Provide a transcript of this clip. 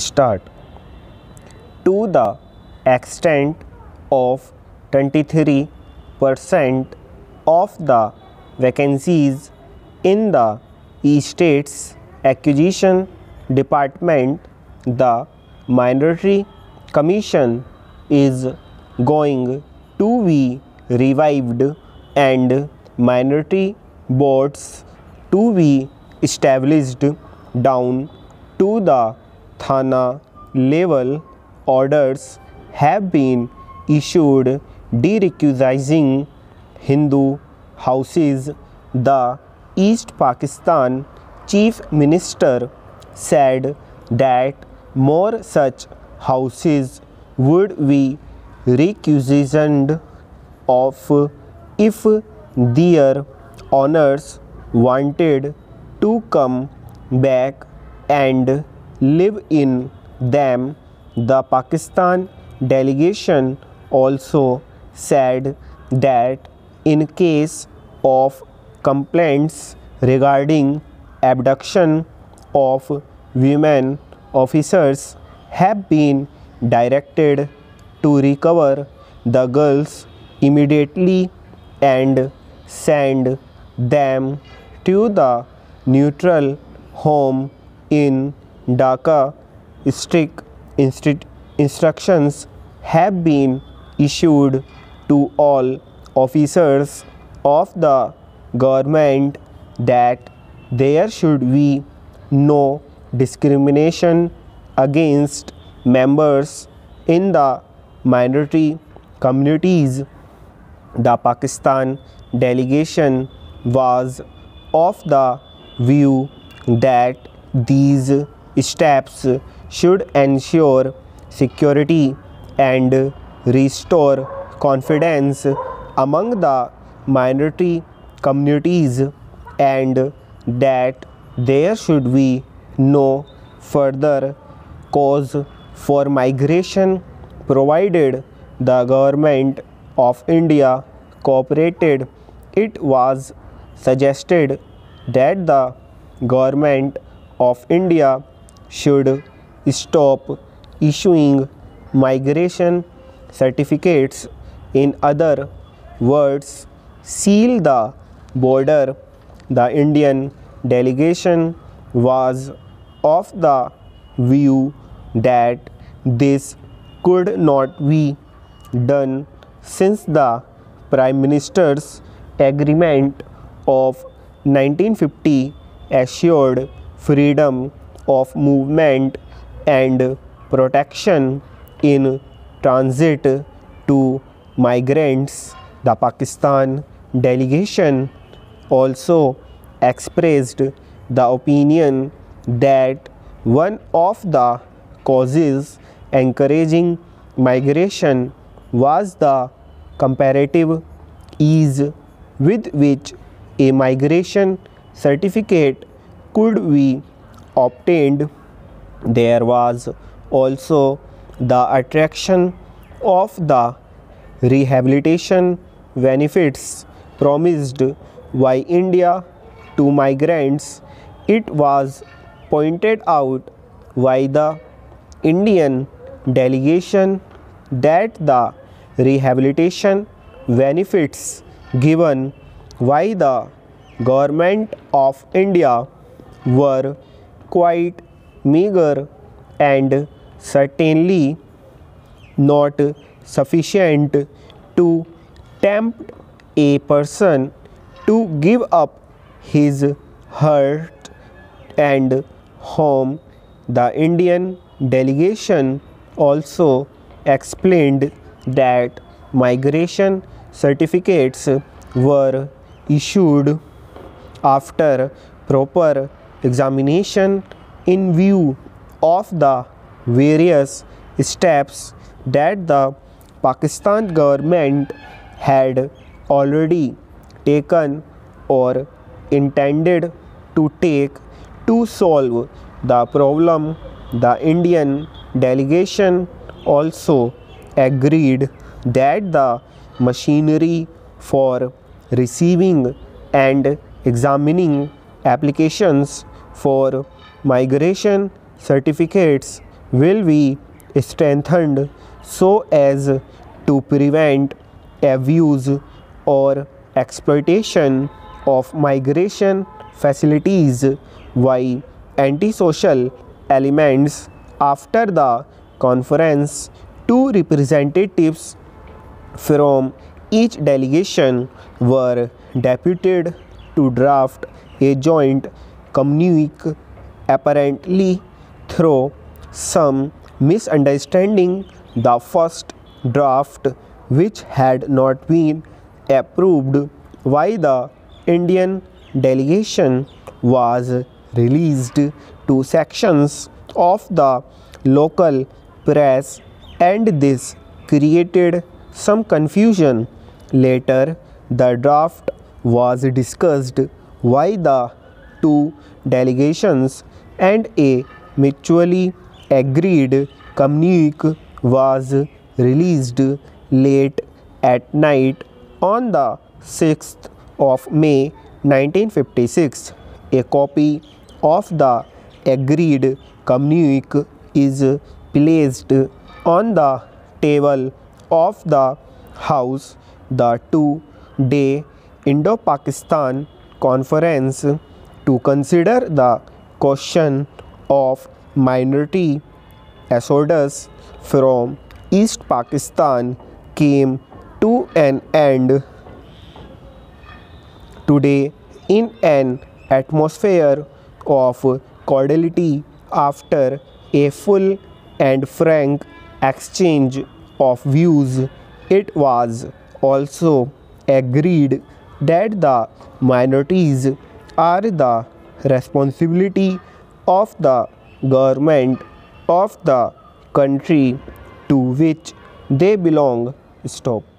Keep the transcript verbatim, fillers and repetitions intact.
start. To the extent of twenty-three percent of the vacancies in the Estates Acquisition Department, the Minority Commission is going to be revived and minority boards to be established down to the Thana level. Orders have been issued derecusing Hindu houses. The East Pakistan Chief Minister said that more such houses would be requisitioned of if their owners wanted to come back and live in them. The Pakistan delegation also said that in case of complaints regarding abduction of women, officers have been directed to recover the girls immediately and send them to the neutral home in Dhaka. Strict instructions have been issued to all officers of the government that there should be no discrimination against members in the minority communities. The Pakistan delegation was of the view that these steps should ensure security and restore confidence among the minority communities, and that there should be no further cause for migration, provided the government of India cooperated. It was suggested that the government of India should stop issuing migration certificates. In other words, seal the border. The Indian delegation was of the view that this could not be done since the Prime Minister's agreement of nineteen fifty assured freedom of movement and protection in transit to migrants. The Pakistan delegation also expressed the opinion that one of the causes encouraging migration was the comparative ease with which a migration certificate could be obtained. There was also the attraction of the rehabilitation benefits promised by India to migrants. It was pointed out by the Indian delegation that the rehabilitation benefits given by the government of India were quite meager and certainly not sufficient to tempt a person to give up his heart and home. The Indian delegation also explained that migration certificates were issued after proper examination in view of the various steps that the Pakistan government had already taken or intended to take to solve the problem. The Indian delegation also agreed that the machinery for receiving and examining applications for migration certificates will be strengthened so as to prevent abuse or exploitation of migration facilities, while antisocial elements. After the conference, two representatives from each delegation were deputed to draft a joint communique. Apparently, through some misunderstanding, the first draft, which had not been approved by the Indian delegation, was released to sections of the local press, and this created some confusion. Later, the draft was discussed by the two delegations, and a mutually agreed communique was released late at night on the sixth of May nineteen fifty-six. A copy of the agreed communique is placed on the table of the House. The two-day Indo-Pakistan Conference to consider the question of minority exodus from East Pakistan came to an end today in an atmosphere of cordiality after a full and frank exchange of views. It was also agreed that the minorities are the responsibility of the government of the country to which they belong. Stop.